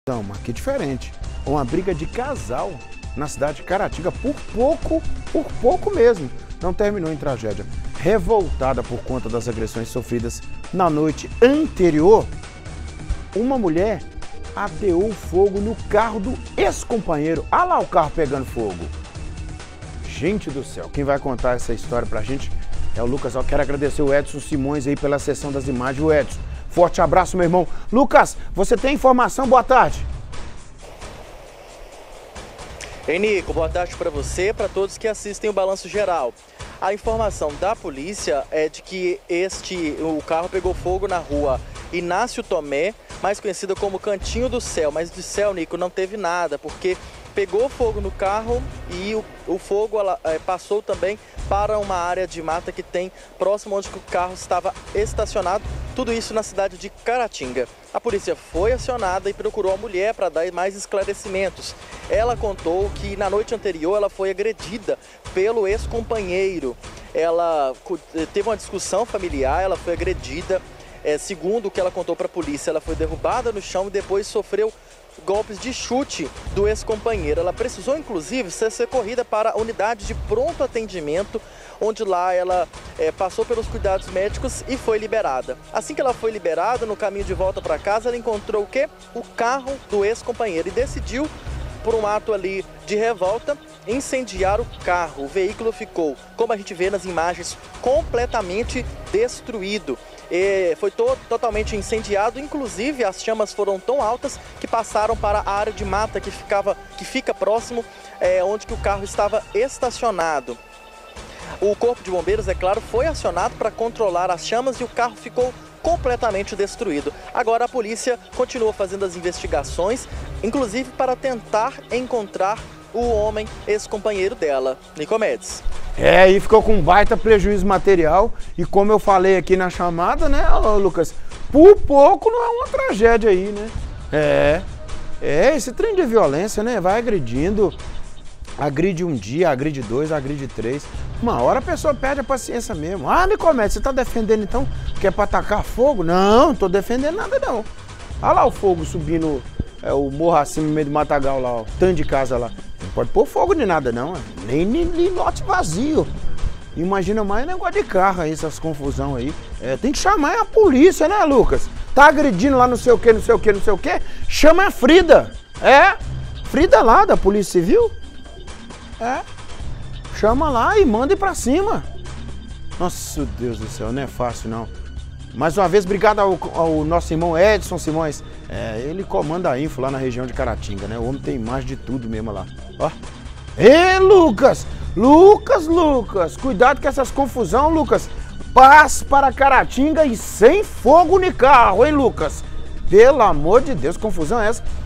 Então, aqui diferente. Uma briga de casal na cidade de Caratinga, por pouco mesmo. Não terminou em tragédia. Revoltada por conta das agressões sofridas na noite anterior, uma mulher ateou fogo no carro do ex-companheiro. Olha lá o carro pegando fogo. Gente do céu, quem vai contar essa história pra gente é o Lucas. Eu quero agradecer o Edson Simões aí pela sessão das imagens. O Edson, forte abraço, meu irmão. Lucas, você tem informação? Boa tarde. Ei, Nico, boa tarde para você, para todos que assistem o Balanço Geral. A informação da polícia é de que o carro pegou fogo na rua Inácio Tomé, mais conhecida como Cantinho do Céu. Mas do céu, Nico, não teve nada, porque pegou fogo no carro e o fogo passou também para uma área de mata que tem próximo onde o carro estava estacionado, tudo isso na cidade de Caratinga. A polícia foi acionada e procurou a mulher para dar mais esclarecimentos. Ela contou que na noite anterior ela foi agredida pelo ex-companheiro. Ela teve uma discussão familiar, ela foi agredida. Segundo o que ela contou para a polícia, ela foi derrubada no chão e depois sofreu golpes de chute do ex-companheiro. Ela precisou, inclusive, ser socorrida para a unidade de pronto atendimento, onde lá ela passou pelos cuidados médicos e foi liberada. Assim que ela foi liberada, no caminho de volta para casa, ela encontrou o quê? O carro do ex-companheiro e decidiu, por um ato ali de revolta, incendiar o carro. O veículo ficou, como a gente vê nas imagens, completamente destruído. Foi totalmente incendiado, inclusive as chamas foram tão altas que passaram para a área de mata que fica próximo onde que o carro estava estacionado. O corpo de bombeiros, é claro, foi acionado para controlar as chamas e o carro ficou completamente destruído. Agora a polícia continua fazendo as investigações, inclusive para tentar encontrar o homem ex-companheiro dela, Nicomedes. E ficou com um baita prejuízo material e como eu falei aqui na chamada, né, Lucas, por pouco não é uma tragédia aí, né? Esse trem de violência, né, vai agredindo, agride um dia, agride dois, agride três, uma hora a pessoa perde a paciência mesmo. Nicomedes, você tá defendendo então que é pra atacar fogo? Não tô defendendo nada não. Olha lá o fogo subindo, o morro acima no meio do matagal lá, ó, tanto de casa lá. Não pode pôr fogo de nada não, nem lote vazio. Imagina mais negócio de carro aí, essas confusão aí. Tem que chamar a polícia, né, Lucas? Tá agredindo lá não sei o que, não sei o que, não sei o que. Chama a Frida. Frida lá da Polícia Civil. Chama lá e manda ir pra cima. Nossa, Deus do céu, não é fácil não. Mais uma vez, obrigado ao nosso irmão Edson Simões. Ele comanda a info lá na região de Caratinga, né? O homem tem mais de tudo mesmo lá. Ó. Lucas! Lucas! Cuidado com essas confusão, Lucas. Paz para Caratinga e sem fogo no carro, hein, Lucas? Pelo amor de Deus, confusão é essa?